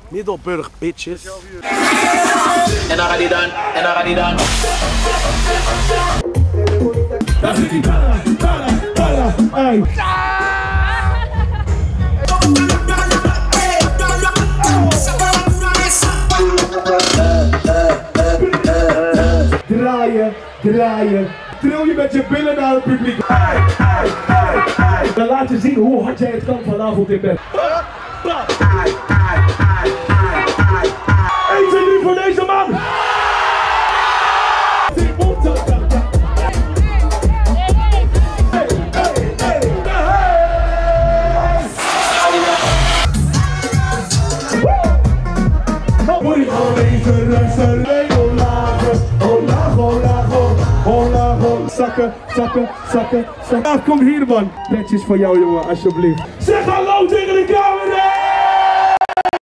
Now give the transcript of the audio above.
Middelburg, bitches. En dan gaat hij dan, en dan gaat hij dan. Daar zit hij. Balla, hey. Draaien. Tril je met je billen naar het publiek. Dan laat je zien hoe hard jij het kan vanavond in bed. 1, 2, 3 voor deze man! Moet ik gewoon even rusten, zakken. Ja, kom hier man. Petjes voor jou jongen, alsjeblieft. Zeg hallo tegen de camera!